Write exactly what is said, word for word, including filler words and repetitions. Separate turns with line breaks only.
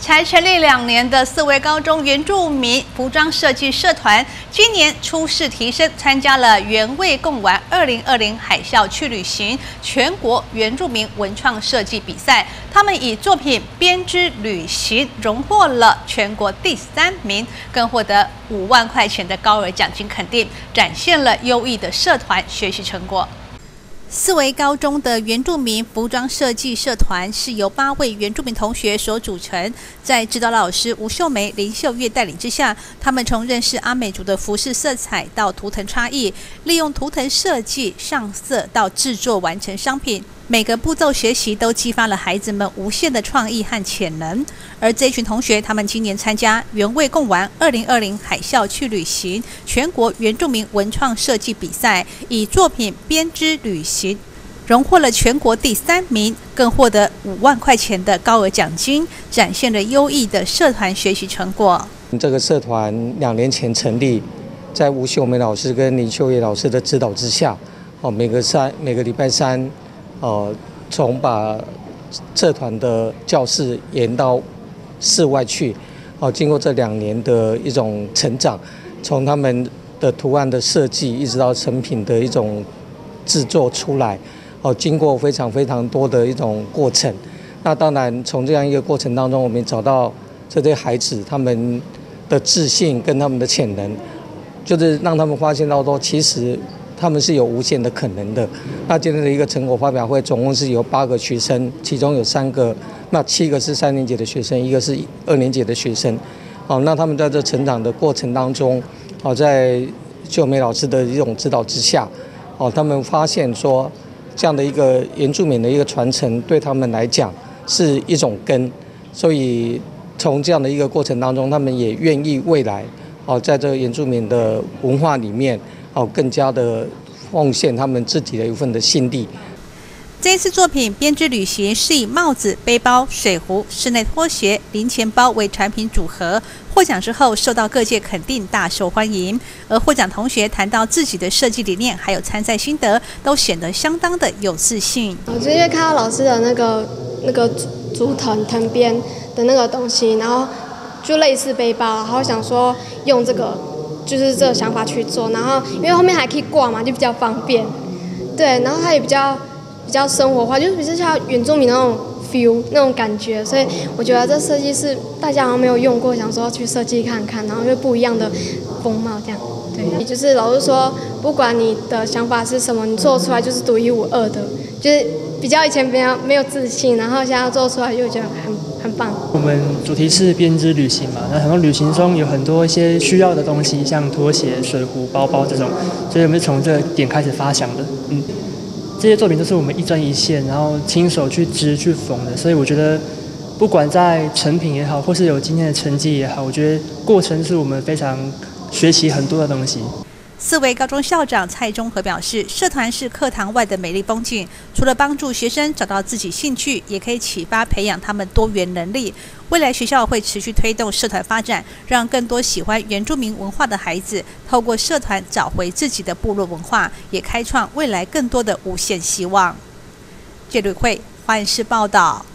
才成立两年的四维高中原住民服装设计社团，今年初试提升，参加了原味贡丸二零二零海啸去旅行全国原住民文创设计比赛。他们以作品编织旅行荣获了全国第三名，更获得五万块钱的高额奖金肯定，展现了优异的社团学习成果。四维高中的原住民服装设计社团是由八位原住民同学所组成，在指导老师吴秀梅、林秀月带领之下，他们从认识阿美族的服饰色彩到图腾差异，利用图腾设计上色到制作完成商品，每个步骤学习都激发了孩子们无限的创意和潜能。而这群同学，他们今年参加原味贡丸二零二零海啸去旅行全国原住民文创设计比赛，以作品编织旅行荣获了全国第三名，更获得五万块钱的高额奖金，展现了优异的社团学习成果。
这个社团两年前成立，在吴秀梅老师跟林秀叶老师的指导之下，哦，每个三每个礼拜三，呃，从把社团的教室延到室外去，哦，经过这两年的一种成长，从他们的图案的设计，一直到成品的一种制作出来。哦，经过非常非常多的一种过程，那当然从这样一个过程当中，我们找到这些孩子他们的自信跟他们的潜能，就是让他们发现到说，其实他们是有无限的可能的。那今天的一个成果发表会，总共是有八个学生，其中有三个，那七个是三年级的学生，一个是二年级的学生。哦，那他们在这成长的过程当中，哦，在秀梅老师的一种指导之下，哦，他们发现说，这样的一个原住民的一个传承，对他们来讲是一种根，所以从这样的一个过程当中，他们也愿意未来哦，在这个原住民的文化里面哦，更加的奉献他们自己的一份的心力。
这一次作品编织旅行是以帽子、背包、水壶、室内拖鞋、零钱包为产品组合。获奖之后，受到各界肯定，大受欢迎。而获奖同学谈到自己的设计理念，还有参赛心得，都显得相当的有自信。
我就是因为看到老师的那个那个竹藤藤编的那个东西，然后就类似背包，然后想说用这个就是这个想法去做，然后因为后面还可以挂嘛，就比较方便。对，然后它也比较。比较生活化，就是比较像原住民那种 feel 那种感觉，所以我觉得这设计是大家好像没有用过，想说去设计看看，然后就不一样的风貌这样。对，就是老师说，不管你的想法是什么，你做出来就是独一无二的，就是比较以前比较没有自信，然后现在做出来就觉得很很棒。
我们主题是编织旅行嘛，那很多旅行中有很多一些需要的东西，像拖鞋、水壶、包包这种，所以我们是从这个点开始发想的，嗯。这些作品都是我们一针一线，然后亲手去织去缝的，所以我觉得，不管在成品也好，或是有今天的成绩也好，我觉得过程是我们非常学习很多的东西。
四维高中校长蔡中和表示，社团是课堂外的美丽风景，除了帮助学生找到自己兴趣，也可以启发培养他们多元能力。未来学校会持续推动社团发展，让更多喜欢原住民文化的孩子透过社团找回自己的部落文化，也开创未来更多的无限希望。谢瑞慧，华视报道。